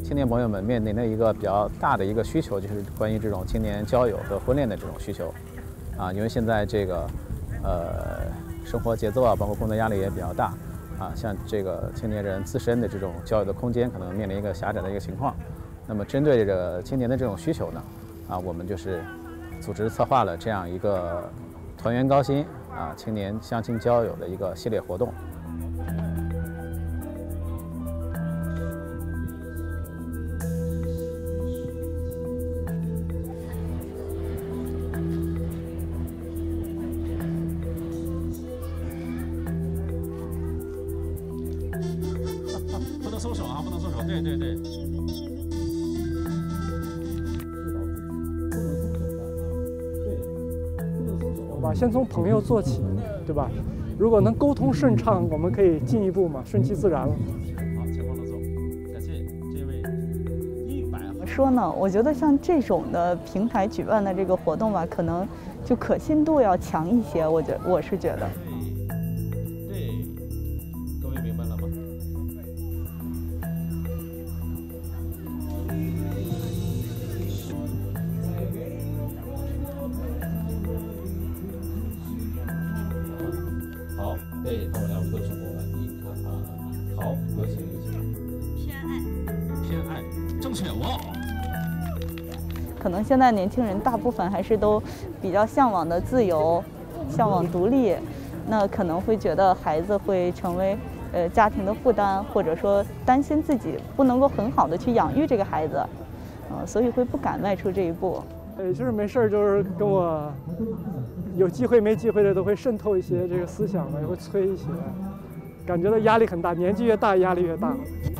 青年朋友们面临的一个比较大的一个需求，就是关于这种青年交友和婚恋的这种需求，因为现在这个生活节奏包括工作压力也比较大，像这个青年人自身的这种交友的空间可能面临一个狭窄的一个情况。那么针对这个青年的这种需求呢，我们就是组织策划了这样一个团圆高薪青年相亲交友的一个系列活动。 不能松手啊！不能松手，对对对。 先从朋友做起，对吧？如果能沟通顺畅，我们可以进一步嘛，顺其自然了。 好，前方的走，感谢这位100。 怎么说呢？我觉得像这种的平台举办的这个活动吧，可能就可信度要强一些。我是觉得。 对，各位明白了吗？好，对，他们两位都是伙伴，你看好，有请有请。偏爱，正确哇！ 可能现在年轻人大部分还是都比较向往的自由，向往独立，那可能会觉得孩子会成为家庭的负担，或者说担心自己不能够很好的去养育这个孩子，所以会不敢迈出这一步。 就是没事儿，就是跟我有机会没机会的都会渗透一些这个思想吧，也会催一些，感觉到压力很大，年纪越大压力越大。